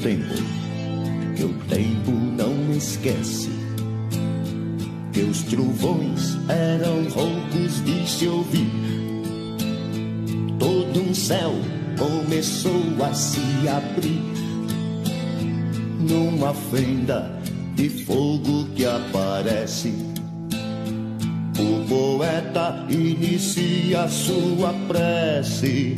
tempo, que o tempo não me esquece, que os trovões eram roucos de se ouvir. Todo um céu começou a se abrir numa fenda de fogo que aparece. O poeta inicia sua prece,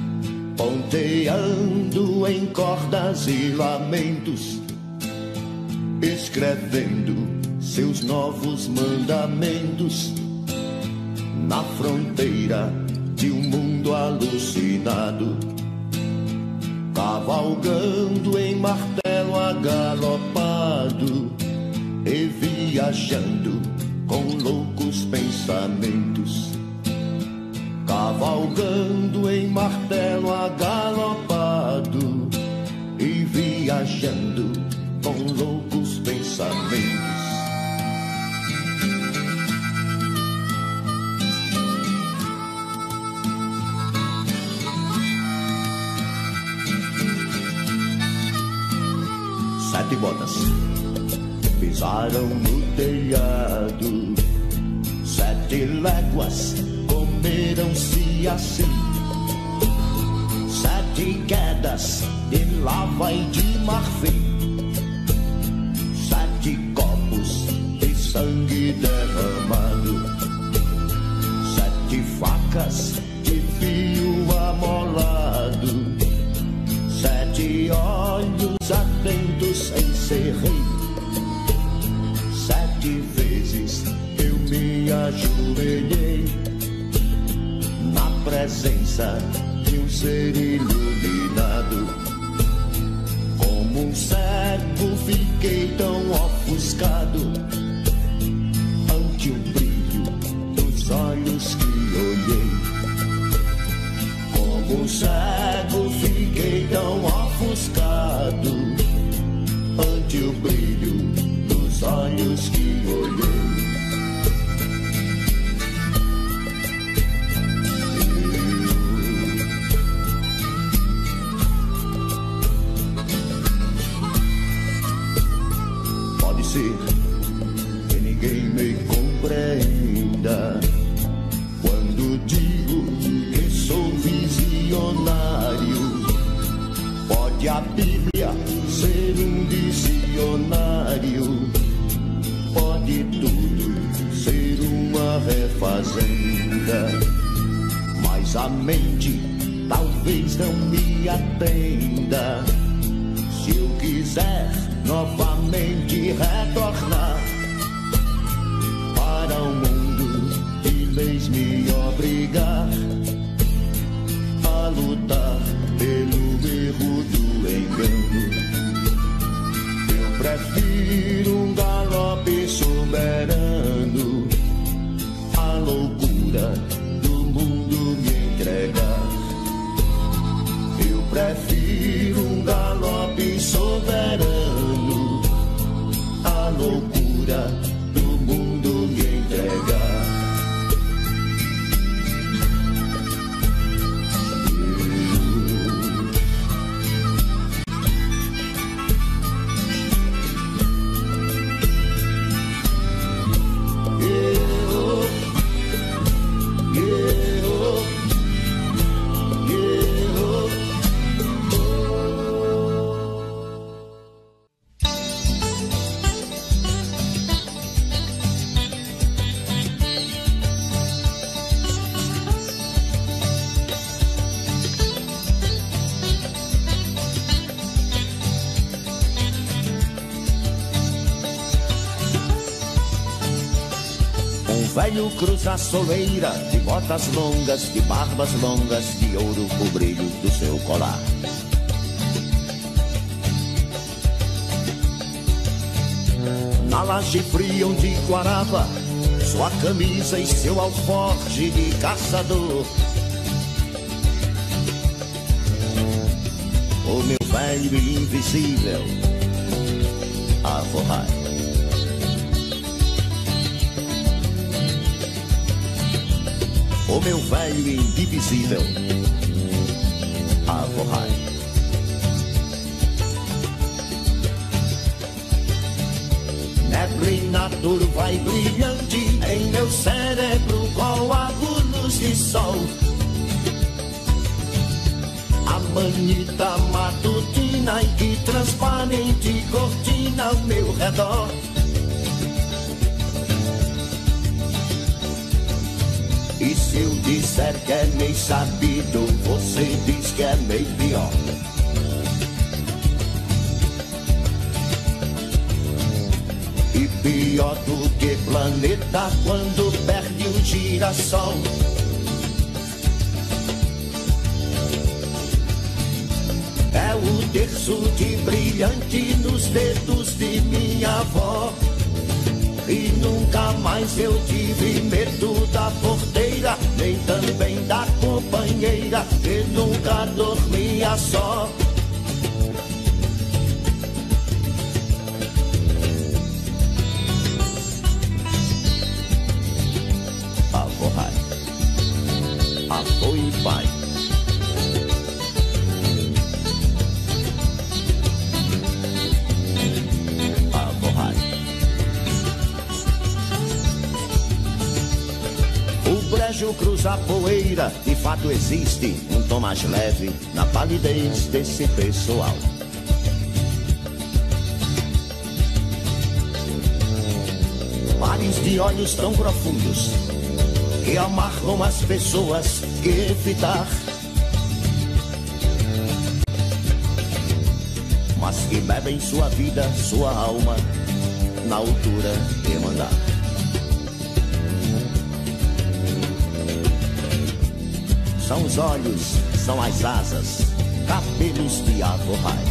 ponteando em cordas e lamentos, escrevendo seus novos mandamentos na fronteira de um mundo alucinado, cavalgando em martelo agalopado e viajando com loucos pensamentos, cavalgando em martelo agalopado e viajando com loucos pensamentos. Sete botas pisaram no telhado, 7 léguas comeram-se assim, 7 quedas de lava e de marfim, 7 copos de sangue derramado, 7 facas de fio amolado, 7 olhos atentos encerrei. 7 vezes eu me ajoelhei na presença de um ser iluminado. Como um cego fiquei tão ofuscado ante o brilho dos olhos que olhei. Como um cego fiquei tão ofuscado ante o brilho dos olhos que olhei. Pode ser que ninguém me compreenda quando digo que sou visionário. Pode a Bíblia ser um dicionário, pode tudo ser uma refazenda, mas a mente talvez não me atenda. Se eu quiser novamente retornar para o mundo de leis, me obrigar a lutar pelo erro do engano, eu prefiro um galope soberano, a loucura do mundo me entregar. Eu prefiro um galope soberano, a loucura do mundo me entregar. Velho cruza a soleira, de botas longas, de barbas longas, de ouro o brilho do seu colar. Na laje fria onde guarava sua camisa e seu alforje de caçador, o meu velho invisível a forrar. O meu velho indivisível a forrar. inclinador vai brilhante em meu cérebro coágulos de sol. A manita matutina e que transparente cortina ao meu redor. E se eu disser que é meio sabido, você diz que é meio pior. E pior do que planeta quando perde o girassol. É o terço de brilhante nos dedos de minha avó. E nunca mais eu tive medo da porteira, nem também da companheira, que nunca dormia só. Avô Rai, avô e pai. O cruza a poeira, de fato existe um tom mais leve na palidez desse pessoal. Mares de olhos tão profundos que amarram as pessoas que evitar, mas que bebem sua vida, sua alma na altura de mandar. São os olhos, são as asas, cabelos de avô Rai.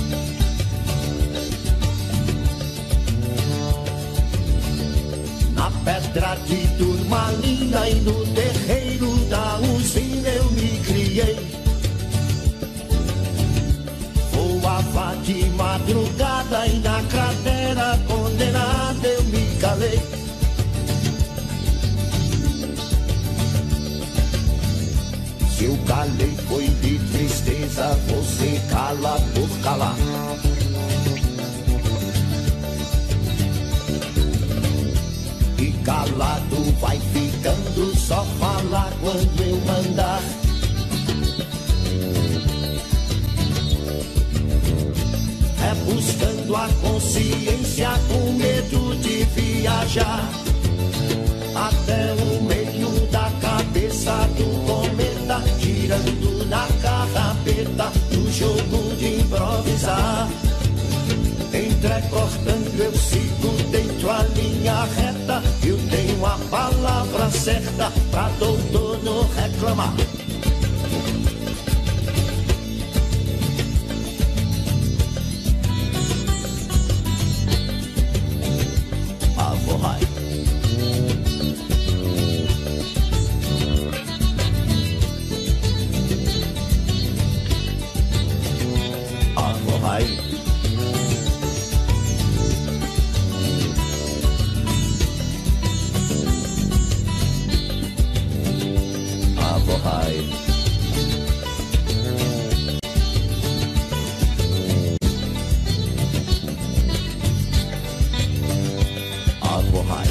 Na pedra de turmalina e no terreiro da usina eu me criei. Voava de madrugada e na cratera condenada eu me calei. Se eu calei foi de tristeza, você cala por calar. E calado vai ficando, só falar quando eu mandar. É buscando a consciência com medo de viajar até o meio da cabeça do cometa, girando na carrapeta do jogo de improvisar. Entrecortando eu sigo dentro a linha reta, eu tenho a palavra certa pra doutor não reclamar. Avô Rai. Avô Rai. Avô Rai. Avô Rai.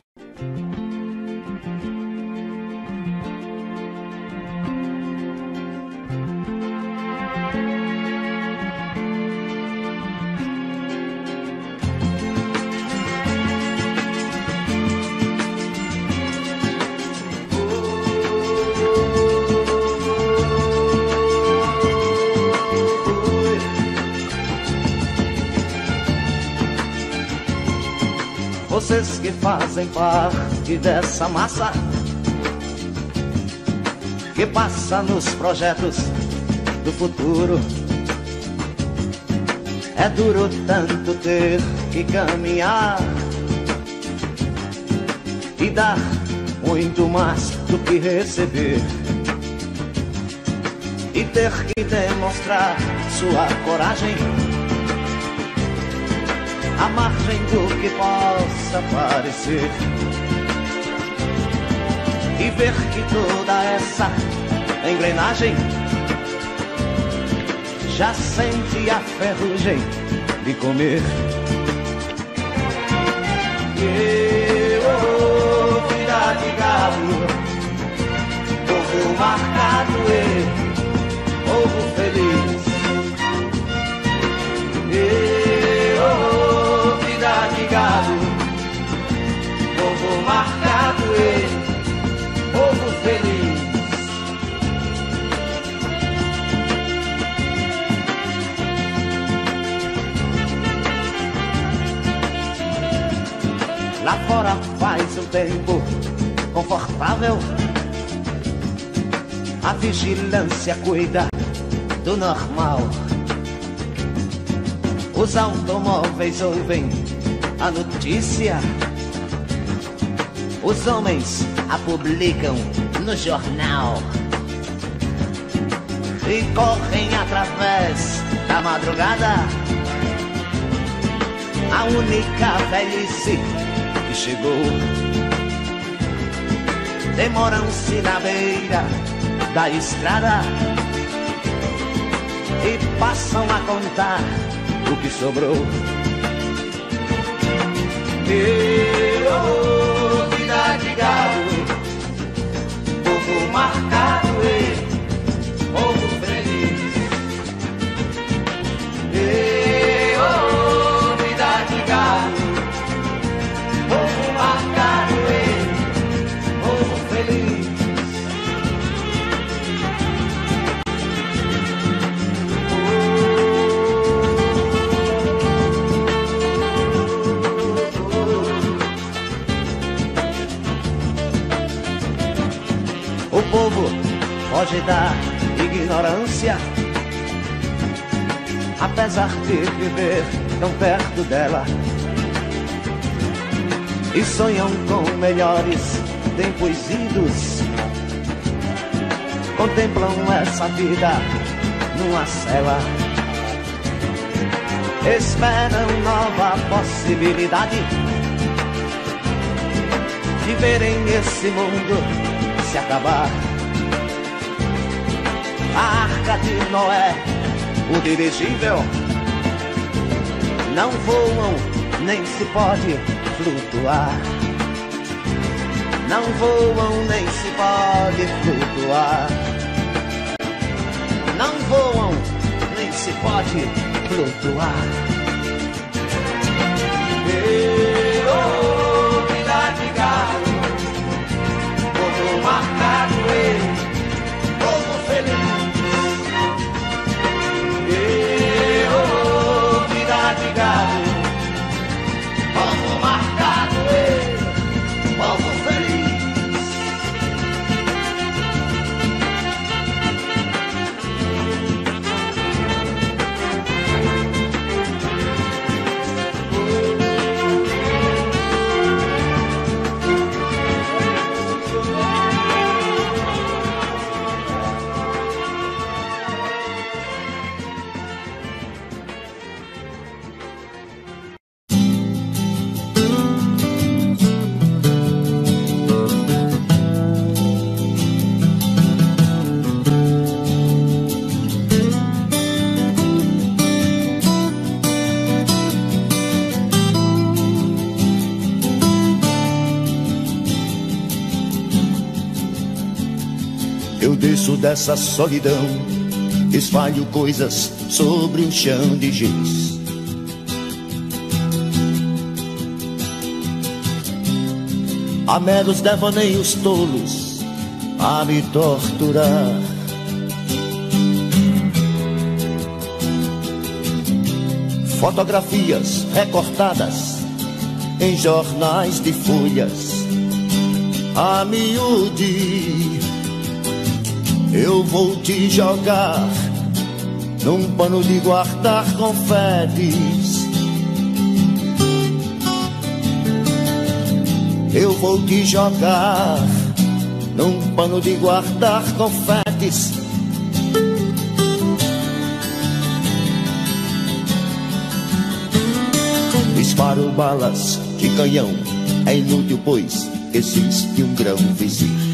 Vocês que fazem parte dessa massa que passa nos projetos do futuro, é duro tanto ter que caminhar e dar muito mais do que receber, e ter que demonstrar sua coragem à margem do que possa parecer, e ver que toda essa engrenagem já sente a ferrugem de comer. Vida de gado, povo marcado povo feliz. Vida de gado, povo marcado povo feliz. Lá fora faz um tempo confortável, a vigilância cuida do normal. Os automóveis ouvem a notícia, os homens a publicam no jornal e correm através da madrugada. A única velhice que chegou, demoram-se na beira da estrada e passam a contar o que sobrou. Vida de gado, povo marcado povo feliz. Vida de gado, povo marcado povo feliz. O povo foge da ignorância, apesar de viver tão perto dela, e sonham com melhores tempos idos. Contemplam essa vida numa cela, esperam nova possibilidade de verem esse mundo se acabar. A arca de Noé, o dirigível, não voam nem se pode flutuar. Não voam nem se pode flutuar. Não voam nem se pode flutuar. Vida de gado, povo marcado povo feliz. Vida de gado, povo marcado povo feliz. Desço dessa solidão, espalho coisas sobre um chão de giz. Há meros devaneios tolos a me torturar. Fotografias recortadas em jornais de folhas a miúde. Eu vou te jogar num pano de guardar confetes. Eu vou te jogar num pano de guardar confetes. Disparo balas de canhão, é inútil pois existe um grão vizir.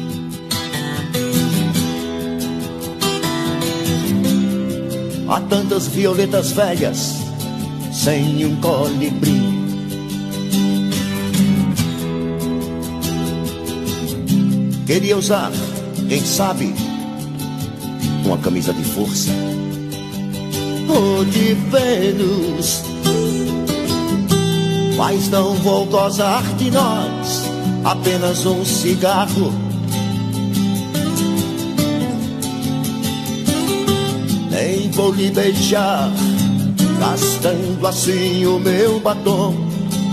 Há tantas violetas velhas sem um colibri. Queria usar, quem sabe, uma camisa de força ou de Vênus, mas não vou gozar de nós, apenas um cigarro. Nem vou lhe beijar, gastando assim o meu batom.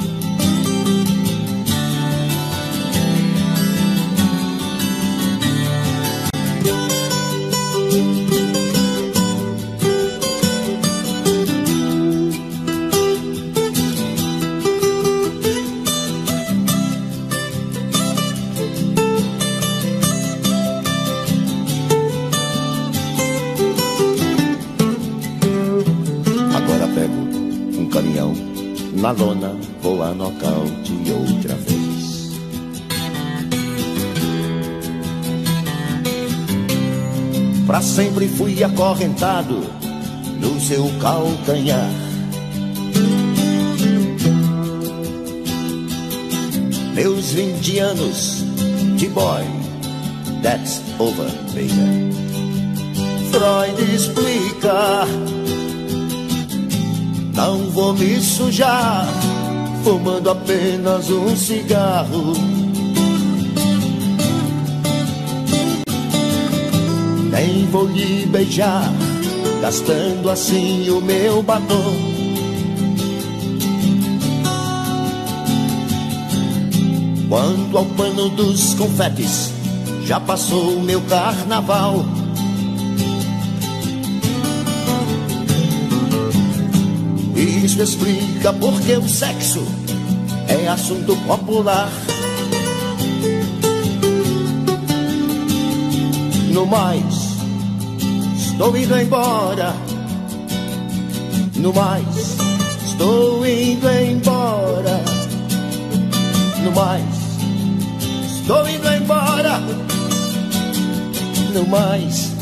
Na lona vou a nocaute outra vez. Pra sempre fui acorrentado no seu calcanhar. Meus 20 anos de boy, that's over, baby. Freud explica: não vou me sujar, fumando apenas um cigarro. Nem vou lhe beijar, gastando assim o meu batom. Quanto ao pano dos confetes, já passou o meu carnaval. Isso explica porque o sexo é assunto popular. No mais, estou indo embora. No mais, estou indo embora. No mais, estou indo embora. No mais.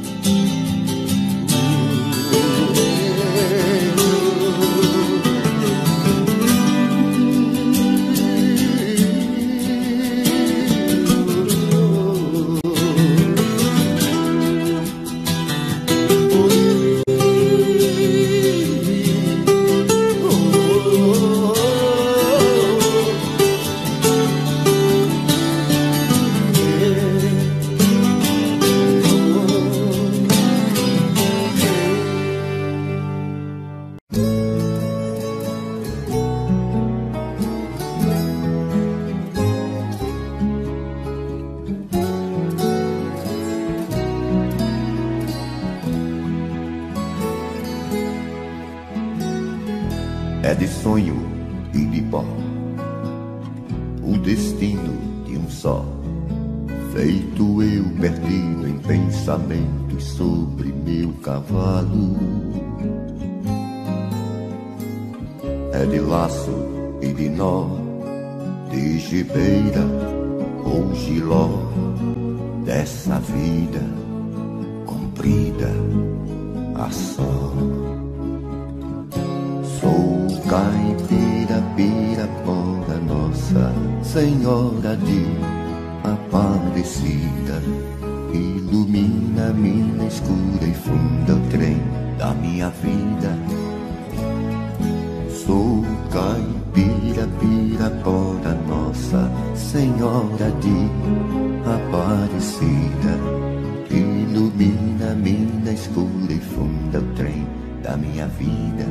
É de sonho e de pó o destino de um só. Feito eu perdido em pensamentos sobre meu cavalo. É de laço e de nó, de gibeira ou giló, dessa vida comprida a só. Sou caipira, pirapora, Nossa Senhora de Aparecida. Ilumina a mina escura e funda o trem da minha vida. Sou caipira, pirapora, Nossa Senhora de Aparecida. Ilumina a mina escura e funda o trem da minha vida.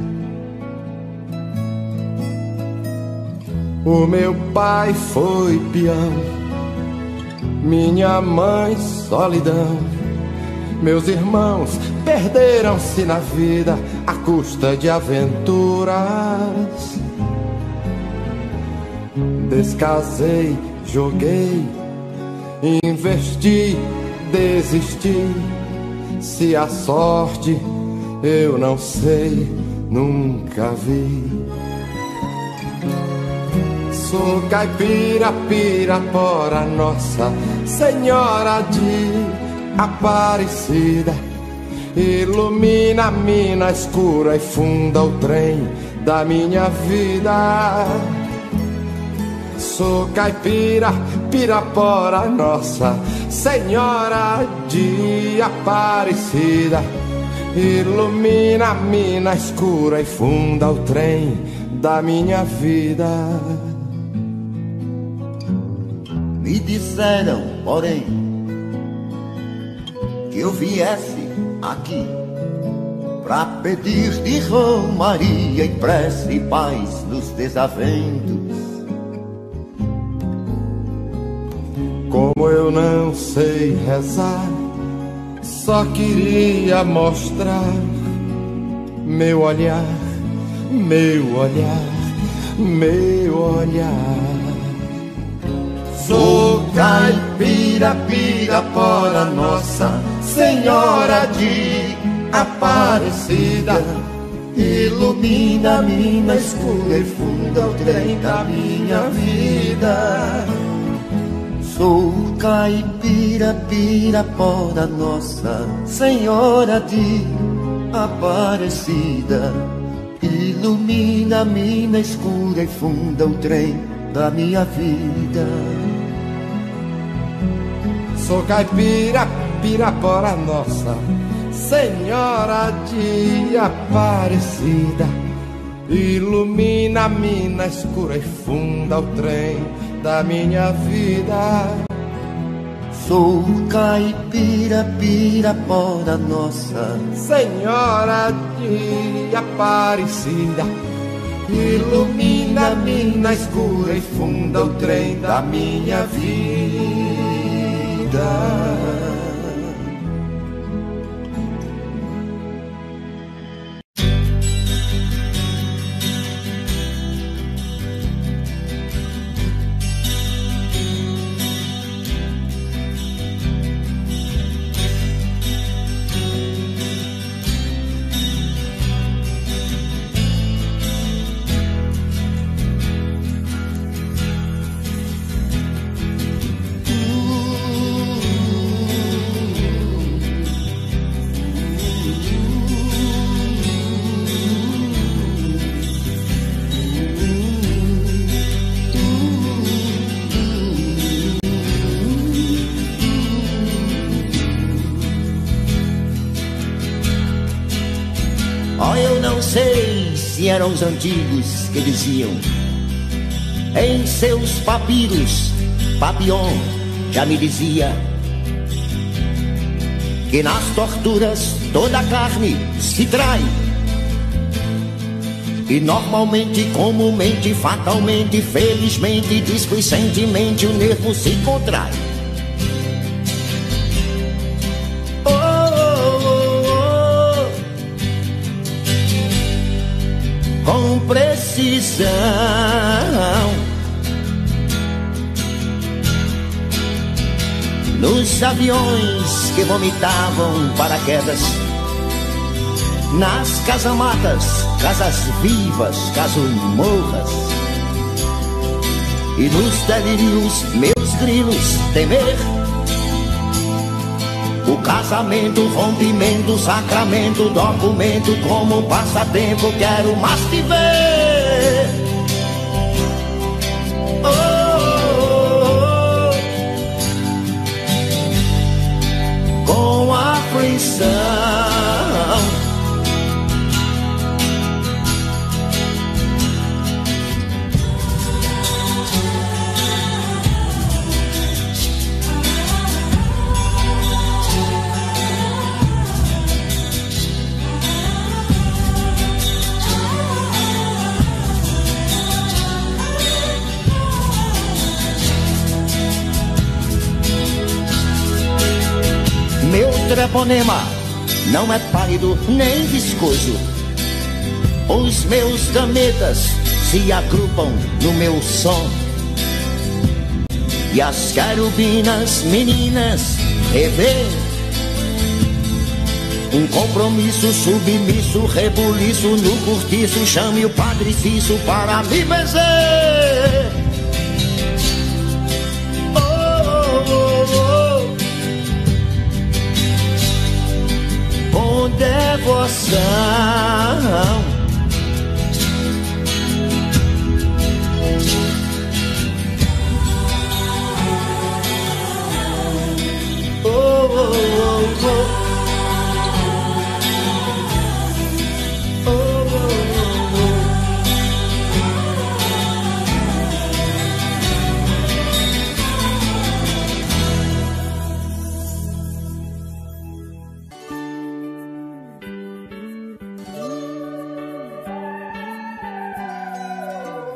O meu pai foi peão, minha mãe solidão. Meus irmãos perderam-se na vida à custa de aventuras. Descasei, joguei, investi, desisti. Se a sorte eu não sei, nunca vi. Sou caipira, pirapora, Nossa Senhora de Aparecida. Ilumina a mina escura e funda o trem da minha vida. Sou caipira, Pirapora, Nossa Senhora de Aparecida. Ilumina a mina escura e funda o trem da minha vida. Me disseram, porém, que eu viesse aqui pra pedir de romaria e prece e paz nos desaventos. Como eu não sei rezar, só queria mostrar meu olhar, meu olhar, meu olhar. Sou caipira, Pirapora, Nossa Senhora de Aparecida. Ilumina a mina escura e funda o trem da minha vida. Sou caipira, Pirapora, Nossa Senhora de Aparecida. Ilumina a mina escura e funda o trem da minha vida. Sou caipira, Pirapora, Nossa Senhora de Aparecida. Ilumina a mina escura e funda o trem da minha vida. Sou caipira, Pirapora, Nossa Senhora de Aparecida. Ilumina a mina escura e funda o trem da minha vida. Eram os antigos que diziam em seus papiros, Papillon já me dizia que nas torturas toda a carne se trai. E normalmente, comumente, fatalmente, felizmente, displicentemente o nervo se contrai. Com precisão, nos aviões que vomitavam paraquedas, nas casamatas, casas vivas, casumorras, e nos delírios, meus grilos, temer o casamento, rompimento, sacramento, documento, como passatempo, quero mais te ver. Oh, oh, oh. Com aflição, meu treponema não é pálido nem viscoso. Os meus gametas se agrupam no meu som, e as querubinas meninas revê um compromisso submisso, rebuliço no cortiço. Chame o Padre Cício para me benzer. Com devoção,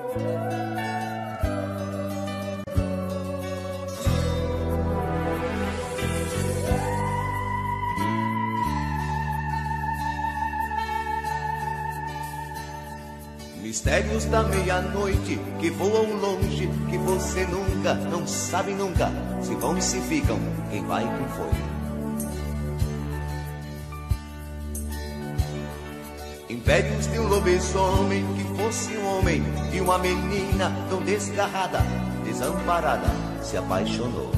Mistérios da meia-noite que voam longe, que você nunca, não sabe nunca, se vão e se ficam, quem vai, quem foi. Impérios de um lobisomem que fosse um homem, de uma menina tão desgarrada, desamparada, se apaixonou.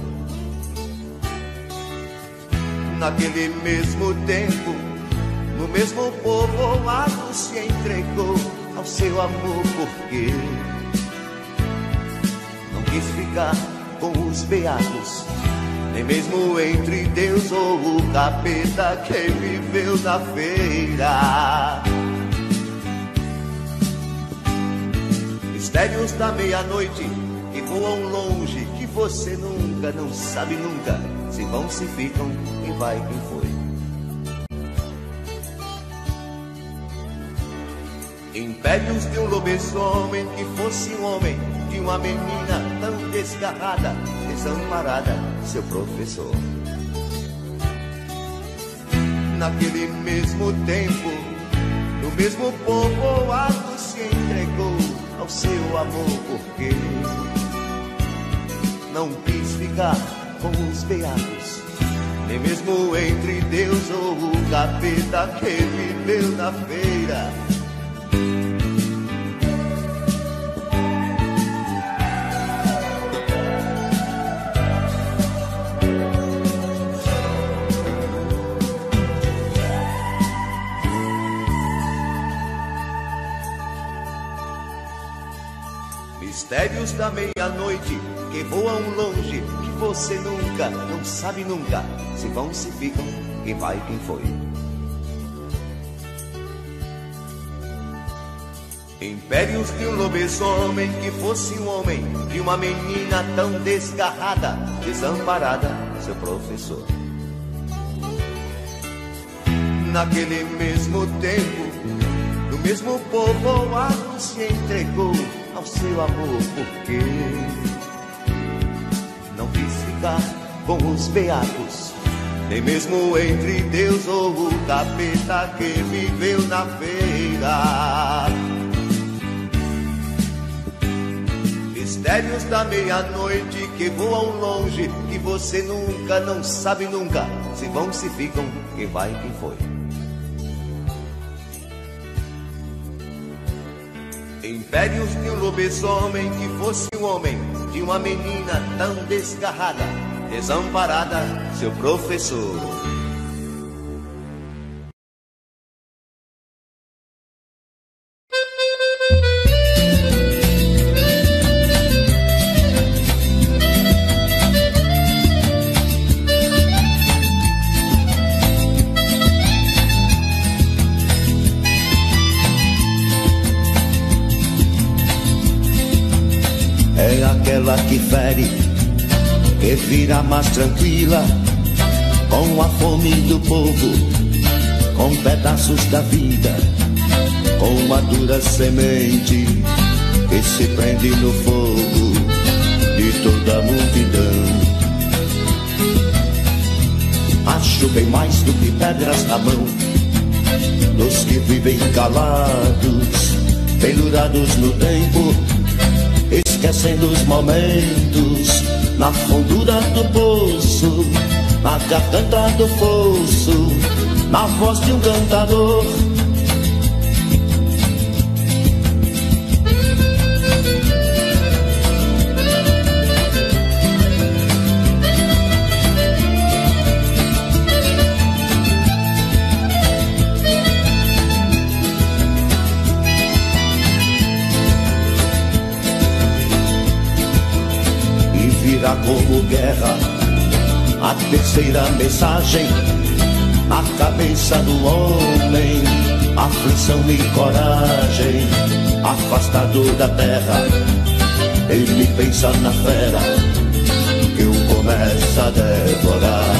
Naquele mesmo tempo, no mesmo povoado se entregou ao seu amor, porque não quis ficar com os beatos, nem mesmo entre Deus ou o capeta que viveu na feira. Mistérios da meia-noite que voam longe, que você nunca, não sabe nunca, se vão, se ficam, quem vai, quem foi. Impérios de um lobisomem que fosse um homem, de uma menina tão desgarrada, desamparada, seu professor. Naquele mesmo tempo, no mesmo povoado se entregou ao seu amor, porque não quis ficar com os beatos, nem mesmo entre Deus ou o capeta que viveu na feira. Mistérios da meia-noite que voam longe, que você nunca, não sabe nunca, se vão, se ficam, quem vai, quem foi. Impérios de um lobisomem que fosse um homem, de uma menina tão desgarrada, desamparada, seu professor. Naquele mesmo tempo, no mesmo povoado se entregou ao seu amor, porque não quis ficar com os beatos, nem mesmo entre Deus ou o capeta que viveu na feira. Mistérios da meia-noite que voam longe, que você nunca, não sabe nunca, se vão, se ficam, quem vai, quem foi. Impérios de um lobisomem que fosse um homem, de uma menina tão desgarrada, desamparada, seu professor. É aquela que fere, que vira mais tranquila, com a fome do povo, com pedaços da vida, com a dura semente que se prende no fogo de toda a multidão. Acho bem mais do que pedras na mão dos que vivem calados, pendurados no tempo, esquecendo os momentos, na fundura do poço, na garganta do fosso, na voz de um cantador. Como guerra, a terceira mensagem na cabeça do homem, aflição e coragem, afastado da terra, ele pensa na fera que o começa a devorar.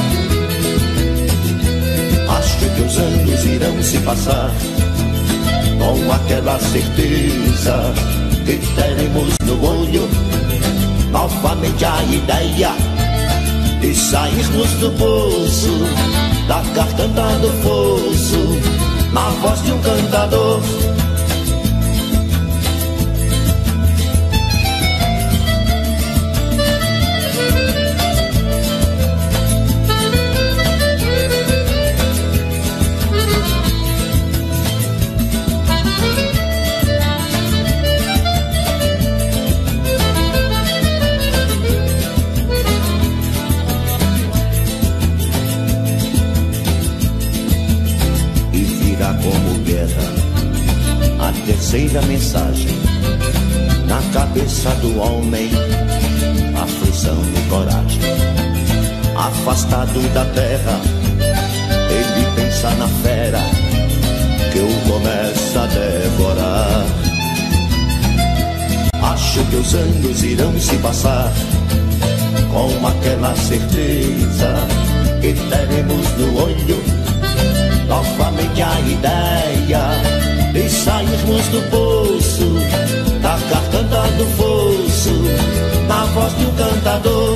Acho que os anos irão se passar com aquela certeza que teremos no olho novamente a ideia de sairmos do poço, da garganta do fosso, na voz de um cantador. Terceira mensagem na cabeça do homem, aflição e coragem. Afastado da terra, ele pensa na fera que o começa a devorar. Acho que os anos irão se passar com aquela certeza que teremos no olho novamente a ideia de sairmos do poço, da garganta do fosso, na voz de um cantador.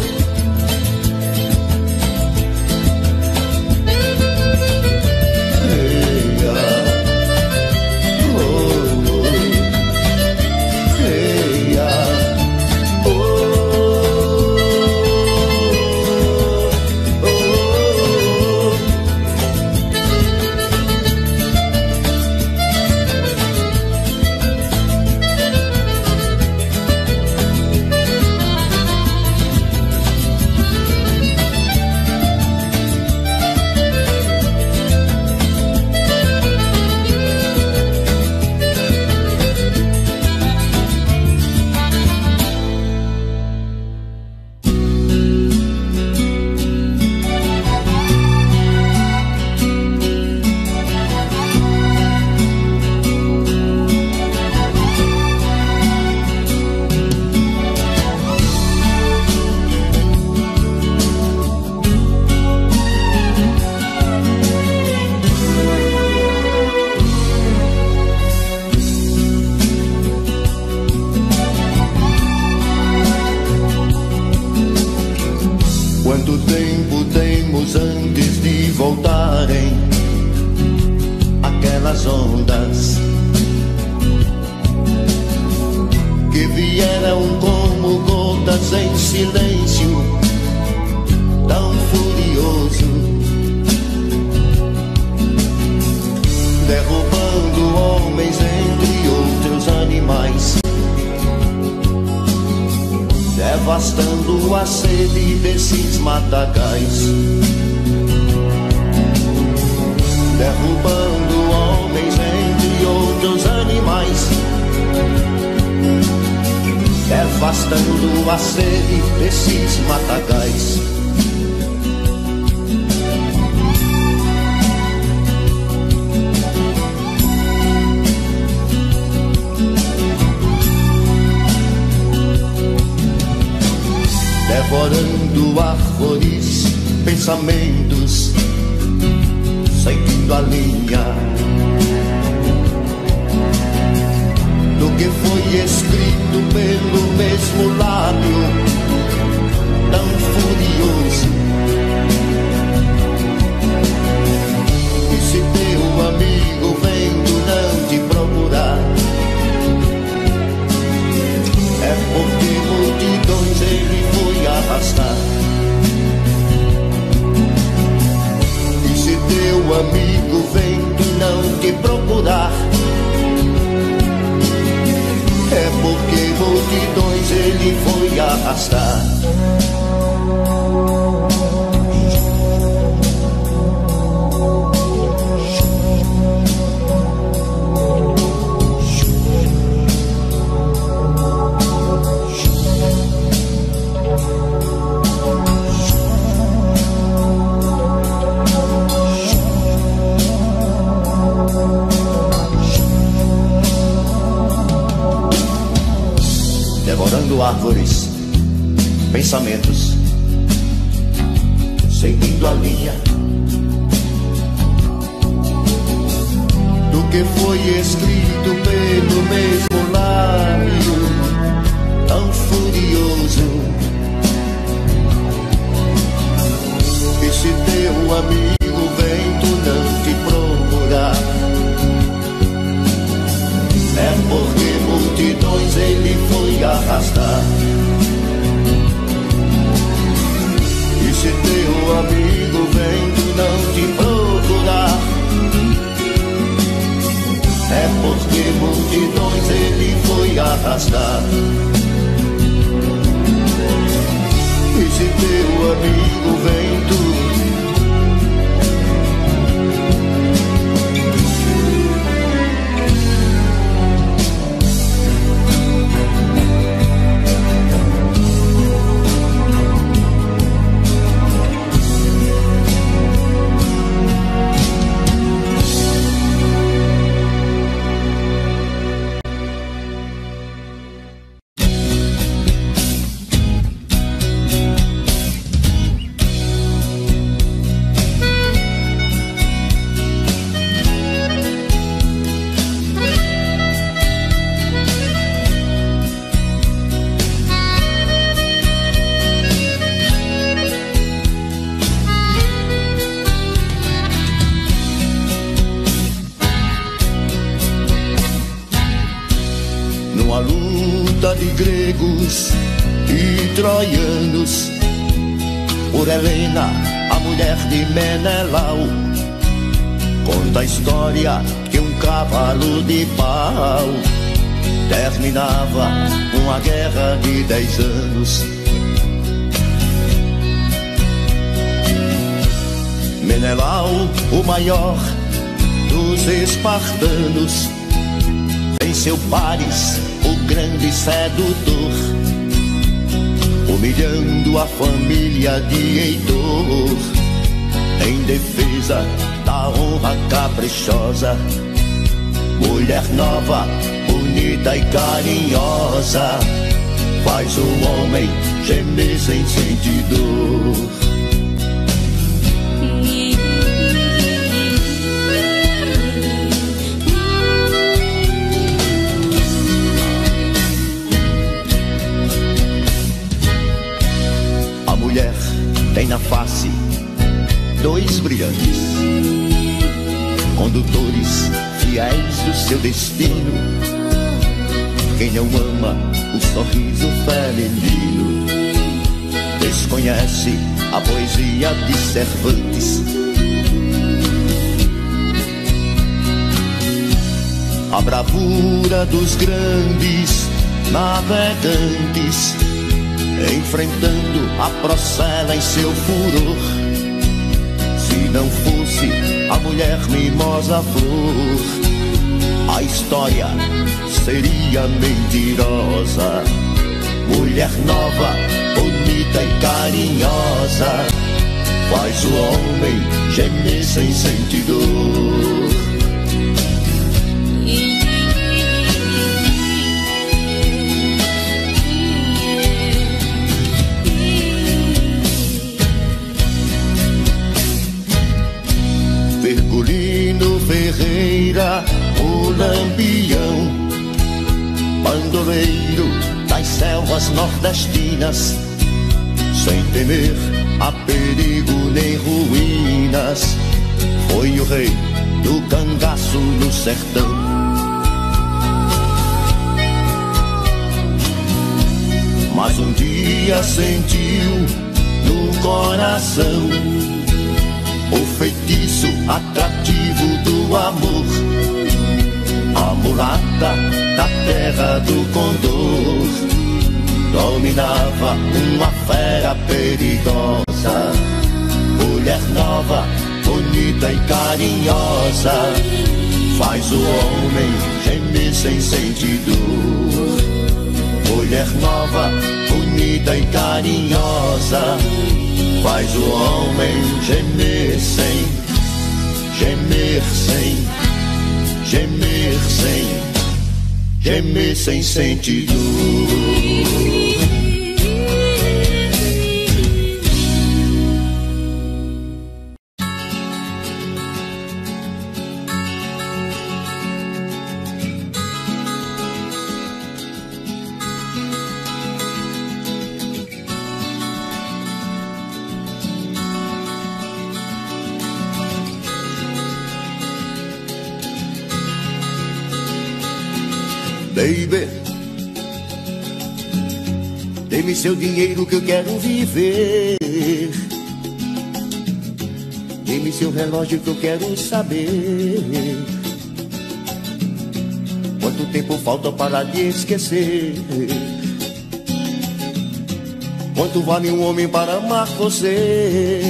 Quanto tempo temos antes de voltarem aquelas ondas que vieram como gotas em silêncio tão furioso, derrubando homens entre outros animais, devastando a sede desses matagais, derrubando homens entre outros animais, devastando a sede desses matagais. Devorando árvores, pensamentos, seguindo a linha do que foi escrito pelo mesmo lábio tão furioso. E se teu amigo vendo não te procurar, é porque multidões ele foi arrastar. E se teu amigo vendo não te procurar, é porque multidões ele foi arrastar. Devorando árvores, pensamentos, seguindo a linha do que foi escrito pelo mesmo lado raio tão furioso. E se teu amigo vento não te procurar, é porque multidões ele foi arrastar. E se teu amigo vento não te procurar, é porque multidões ele foi arrastar. E se teu amigo vento de gregos e troianos, por Helena, a mulher de Menelau, conta a história que um cavalo de pau terminava uma guerra de 10 anos. Menelau, o maior dos espartanos, venceu Paris, o grande sedutor, humilhando a família de Heitor, em defesa da honra caprichosa. Mulher nova, bonita e carinhosa, faz o homem gemer sem sentir dor. Tem na face 2 brilhantes, condutores fiéis do seu destino. Quem não ama o sorriso feminino desconhece a poesia de Cervantes. A bravura dos grandes navegantes, enfrentando a procela em seu furor. Se não fosse a mulher mimosa flor, a história seria mentirosa. Mulher nova, bonita e carinhosa, faz o homem gemer sem sentir dor. Ferreira, o Lampião, bandoleiro das selvas nordestinas, sem temer a perigo nem ruínas, foi o rei do cangaço no sertão. Mas um dia sentiu no coração o feitiço atrativo do amor. A mulata da terra do Condor dominava uma fera perigosa. Mulher nova, bonita e carinhosa, faz o homem gemer sem sentir dor. Mulher nova, bonita e carinhosa, faz o homem gemer sem, gemer sem, gemer sem, gemer sem sentir dor. Baby, dê-me seu dinheiro que eu quero viver. Dê-me seu relógio que eu quero saber quanto tempo falta para te esquecer. Quanto vale um homem para amar você?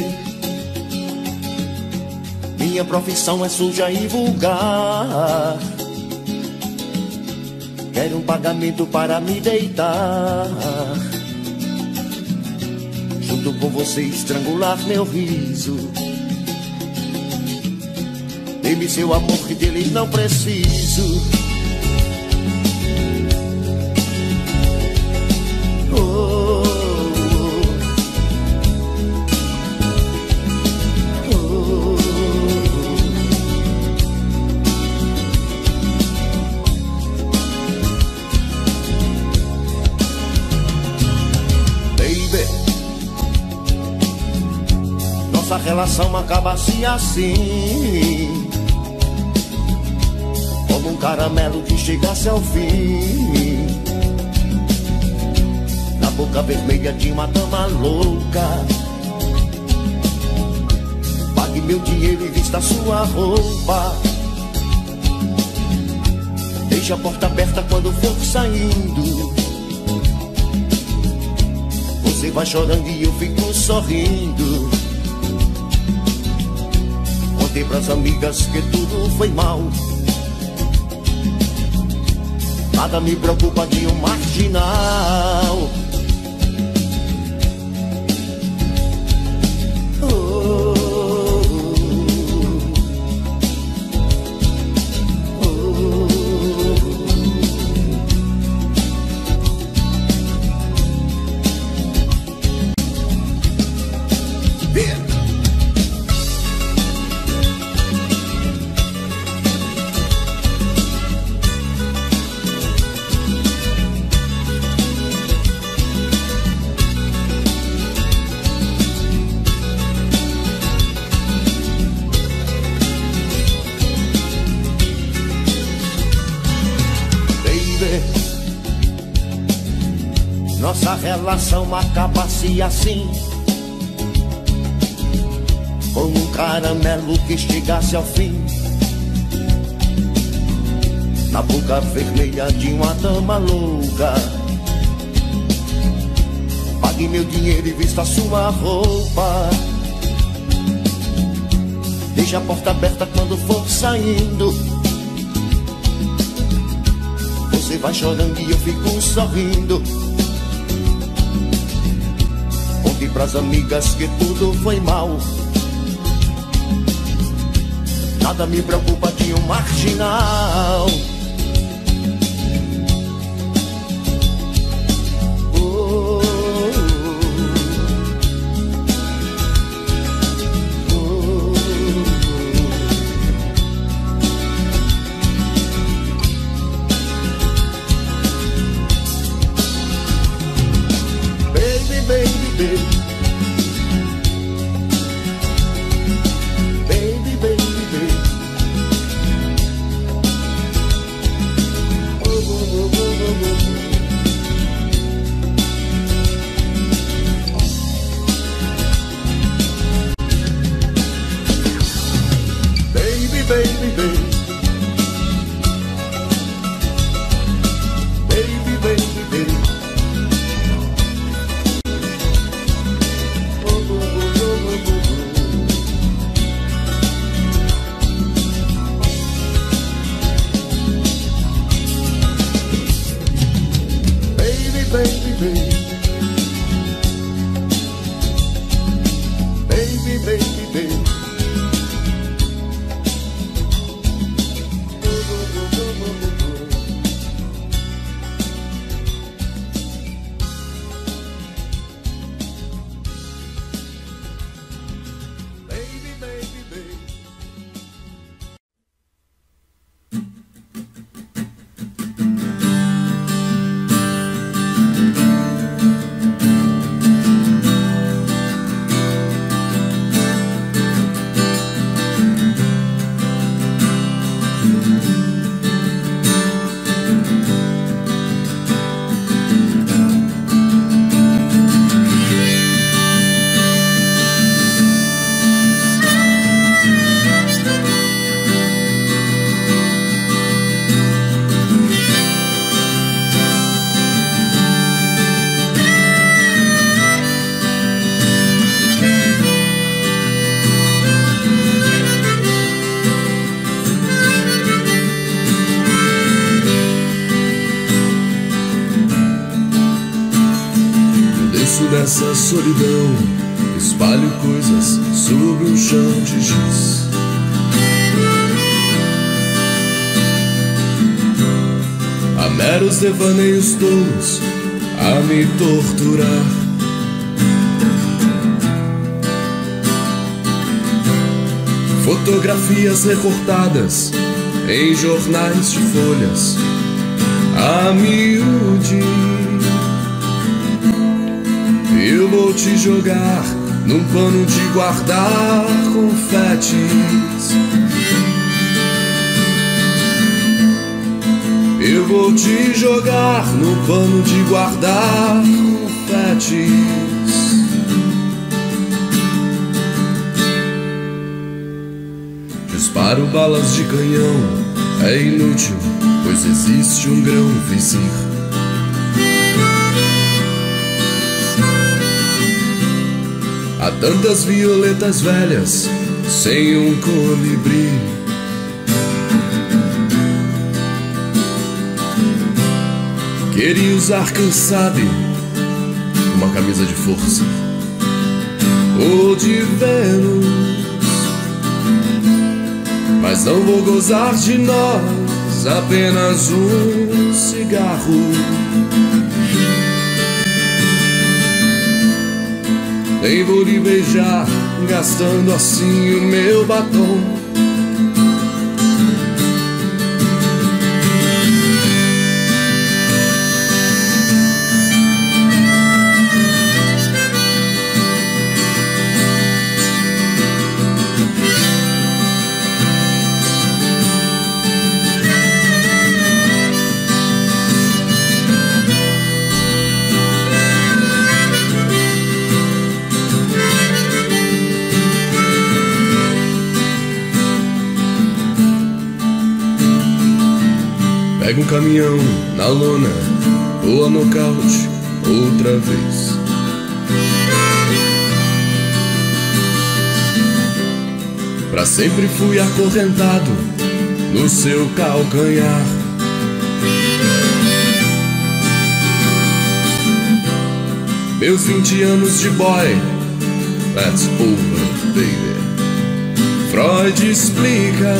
Minha profissão é suja e vulgar. Quero um pagamento para me deitar, junto com você estrangular meu riso. Dê-me seu amor que dele não preciso. Nossa relação acaba-se assim, como um caramelo que chegasse ao fim, na boca vermelha de uma dama louca. Pague meu dinheiro e vista sua roupa. Deixe a porta aberta quando for saindo. Você vai chorando e eu fico sorrindo. Contei pras amigas que tudo foi mal. Nada me preocupa de um marginal. Nossa relação acaba-se assim, como um caramelo que chegasse ao fim, na boca vermelha de uma dama louca. Pague meu dinheiro e vista sua roupa. Deixe a porta aberta quando for saindo. Você vai chorando e eu fico sorrindo. Conte pras amigas que tudo foi mal. Nada me preocupa de um marginal. Desço nessa solidão, espalho coisas sobre um chão de giz. Há meros devaneios tolos a me torturar. Fotografias recortadas em jornais de folhas a miúde. Eu vou te jogar num pano de guardar confetes. Eu vou te jogar no pano de guardar confetes. Disparo balas de canhão, é inútil, pois existe um grão vizir. Há tantas violetas velhas sem um colibri. Queria usar, quem sabe, uma camisa de força ou de Vênus, mas não vou gozar de nós, apenas um cigarro. Nem vou lhe beijar, gastando assim o meu batom. Pega um caminhão na lona, ou a nocaute outra vez. Pra sempre fui acorrentado no seu calcanhar. Meus 20 anos de boy, that's over, baby. Freud explica,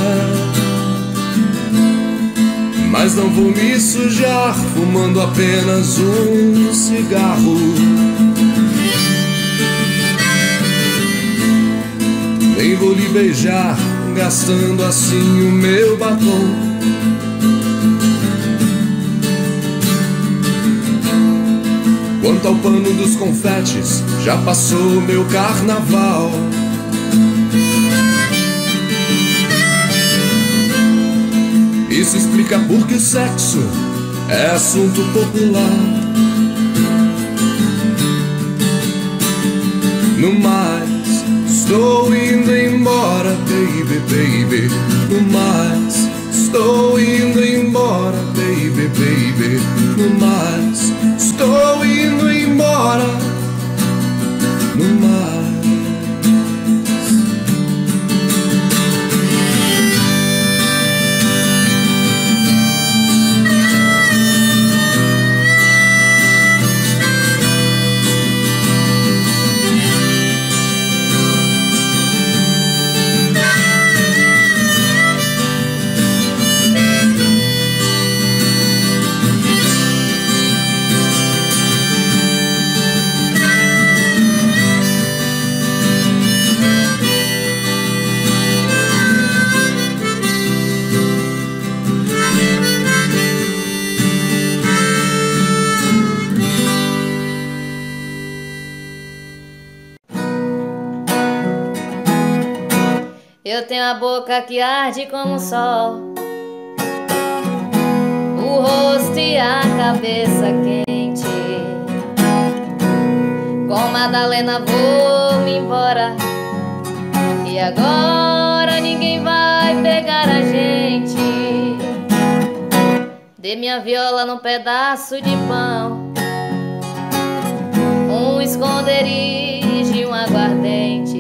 mas não vou me sujar fumando apenas um cigarro. Nem vou lhe beijar, gastando assim o meu batom. Quanto ao pano dos confetes, já passou meu carnaval. Isso explica porque o sexo é assunto popular. No mais, estou indo embora, baby, baby. No mais, estou indo embora, baby, baby. No mais, estou indo embora. No mais. Eu tenho a boca que arde como o sol, o rosto e a cabeça quente. Com Madalena vou-me embora, e agora ninguém vai pegar a gente. Dê minha viola num pedaço de pão, um esconderijo e um aguardente.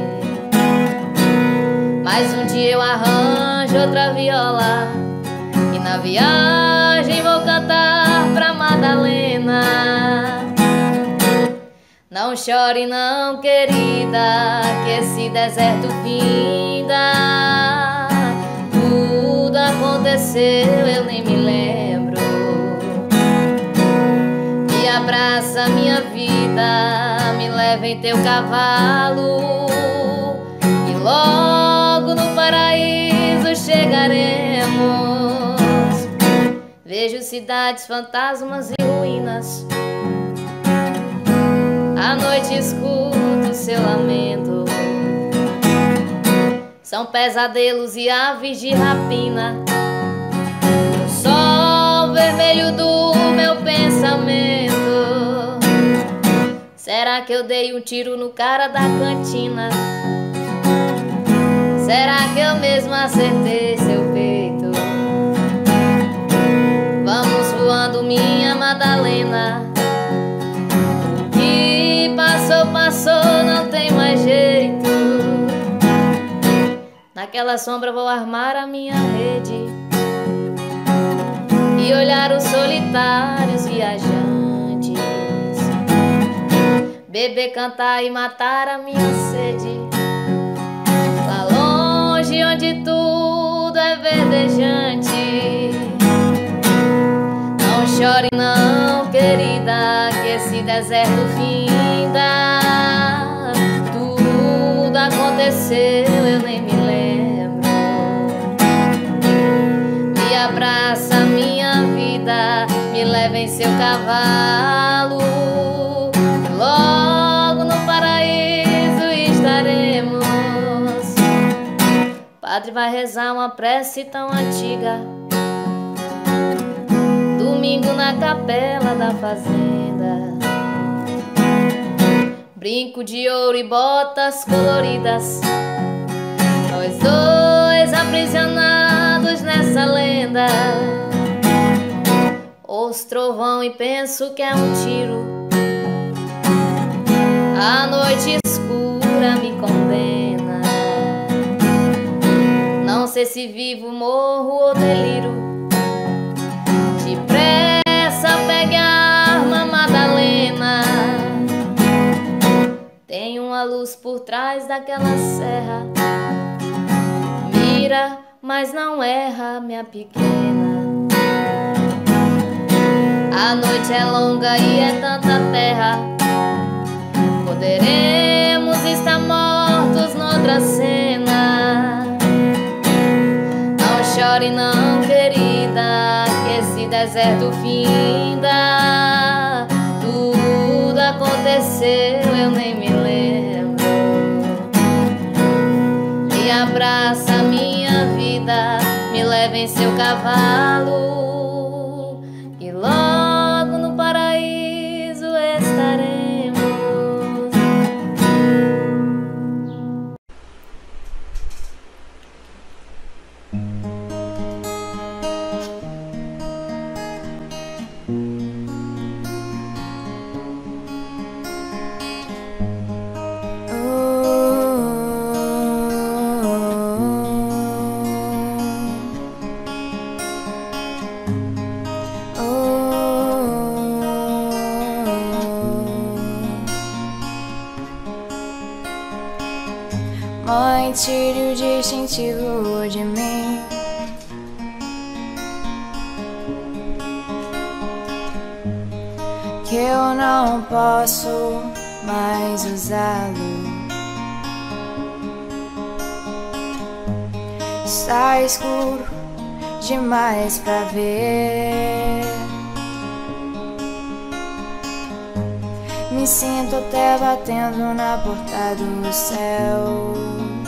Mas um dia eu arranjo outra viola, e na viagem vou cantar pra Madalena. Não chore não, querida, que esse deserto finda. Tudo aconteceu, eu nem me lembro. Me abraça minha vida, me leva em teu cavalo, e logo no paraíso chegaremos. Vejo cidades, fantasmas e ruínas. À noite escuto seu lamento. São pesadelos e aves de rapina. O sol vermelho do meu pensamento. Será que eu dei um tiro no cara da cantina? Será que eu mesmo acertei seu peito? Vamos voando, minha Madalena. O que passou, passou, não tem mais jeito. Naquela sombra vou armar a minha rede e olhar os solitários viajantes, beber, cantar e matar a minha sede. Lá longe onde tudo é verdejante. Não chore não, querida, que esse deserto finda. Tudo aconteceu, eu nem me lembro. Me abraça minha vida, me leva em seu cavalo, logo no paraíso estaremos. Padre vai rezar uma prece tão antiga, domingo na capela da fazenda. Brinco de ouro e botas coloridas, nós dois aprisionados nessa lenda. Ouço trovão e penso que é um tiro. A noite escura me condena. Não sei se vivo, morro ou deliro. Depressa pegue a arma, Madalena. Tem uma luz por trás daquela serra. Mira, mas não erra, minha pequena. A noite é longa e é tanta terra. Poderemos estar mortos noutra cena. Não chore não, querida, que esse deserto finda. Tudo aconteceu, eu nem me lembro. Me abraça minha vida, me leva em seu cavalo, e logo no paraíso estaremos. Mãe, tire o distintivo de mim. Que eu não posso mais usá-lo. Está escuro demais pra ver. Me sinto até batendo na porta do céu.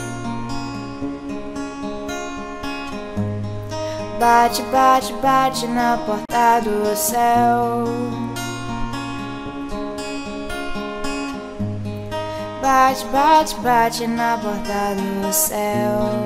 Bate, bate, bate na porta do céu. Bate, bate, bate na porta do céu.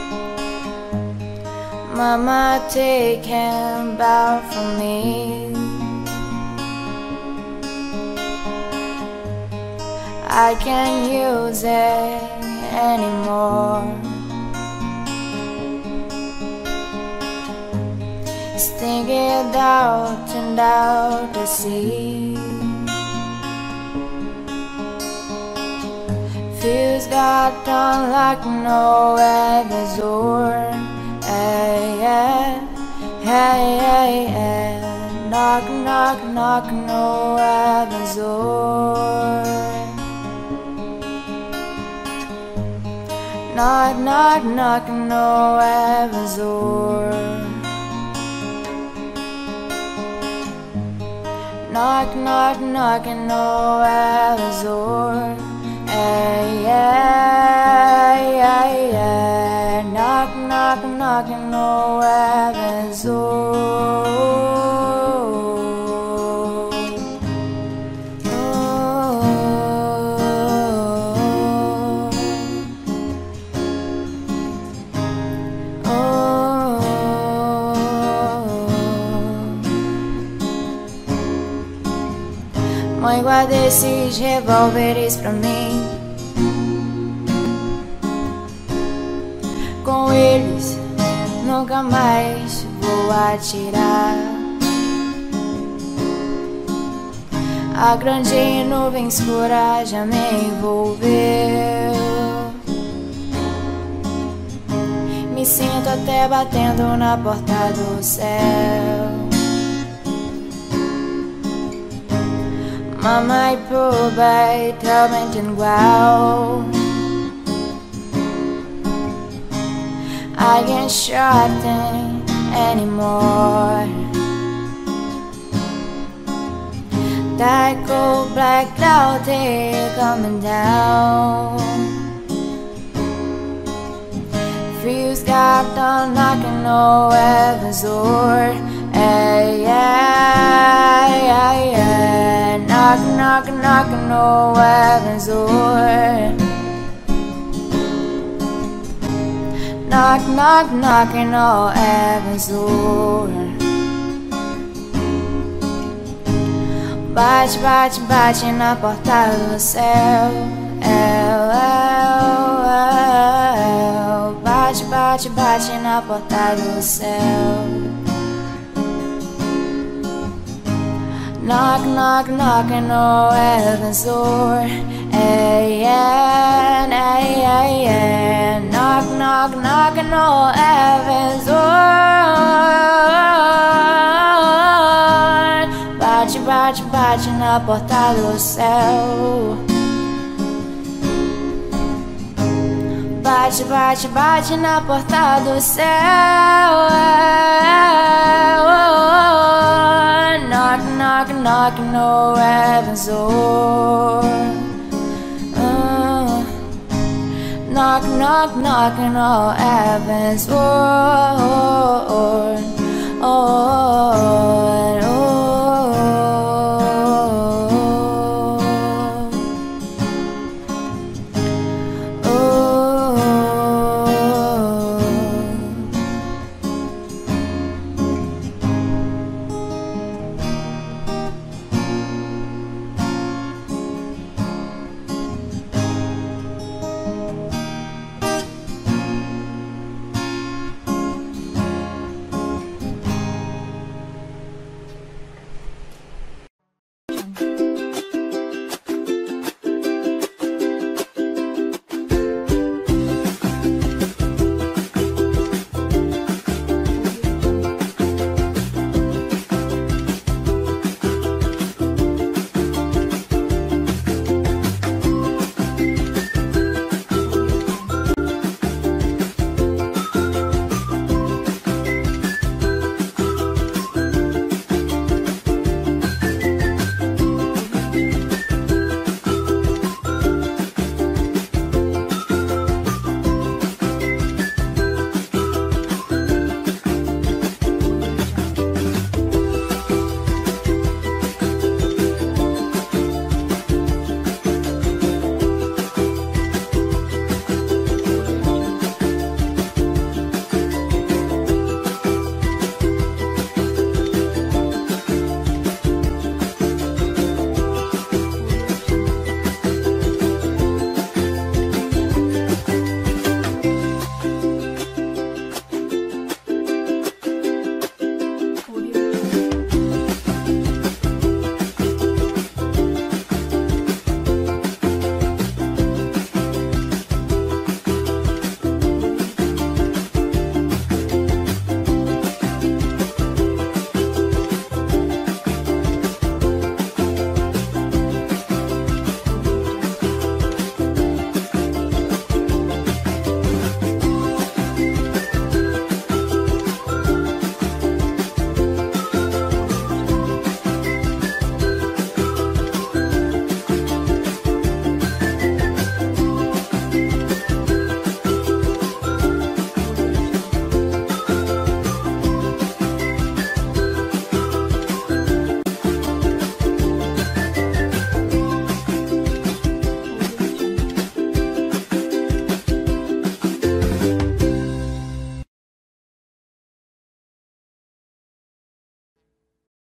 Mama, take him back from me. I can't use it anymore. Sting it out and out to sea. Feels got done like no other zone. Hey, yeah, hey, hey, hey. Knock, knock, knock, no other zone. Knock, knock, knock, no other zone. Knock, knock, knock, no other zone. Hey, yeah, yeah, yeah. Knock, knock, knock, no other zone. Mãe, guarda esses revólveres pra mim. Com eles nunca mais vou atirar. A grande nuvem escura já me envolveu. Me sinto até batendo na porta do céu. Mamãe, pai, realmente igual. I can't shut them anymore. That cold black cloud here coming down. Feels got done knocking no heaven's door. Hey, yeah, yeah, yeah. Knock, knock, knock, no heaven's door. Knock, knock, knocking on heaven's door. Bate, bate, bate na porta do céu. Bate, bate, bate na porta do céu. Knock, knock, knocking on heaven's door. Hey, yeah, hey, hey, yeah. Knock, knock, knocking on heaven's door. Bate, bate, bate na porta do céu. Bate, bate, bate na porta do céu. Knock, knock, knock, no heaven's door. Knock, knock, knocking on heaven's door.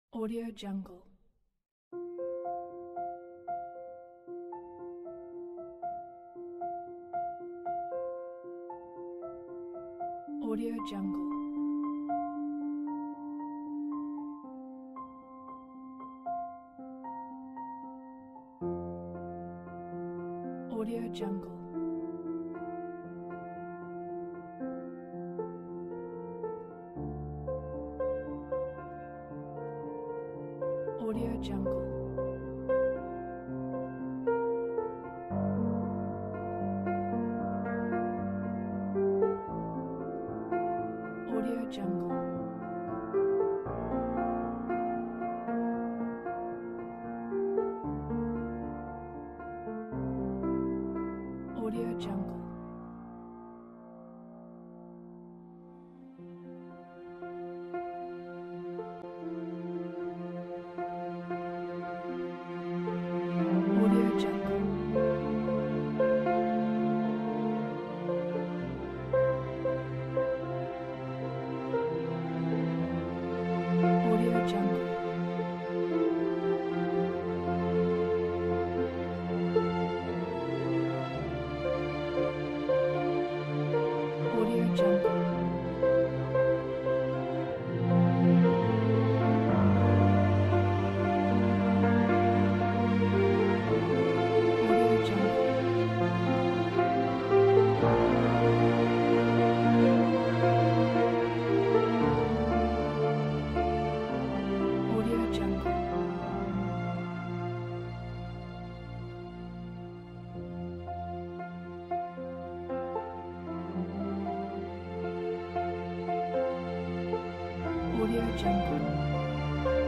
Audio Jungle. Audio Jungle. Audio Jungle. Audio Jungle. Audio Jungle. Audio Jungle. Audio Jungle. Audio Jungle. Audio Jungle. Audio Jungle. Audio Jungle. Audio Jungle.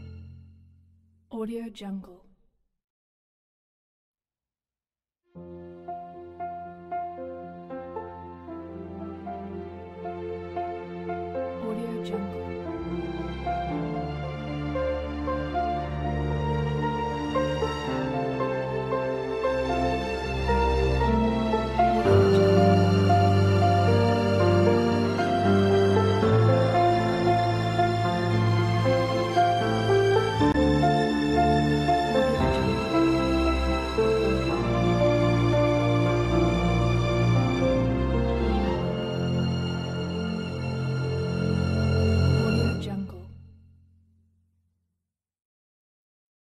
Audio Jungle.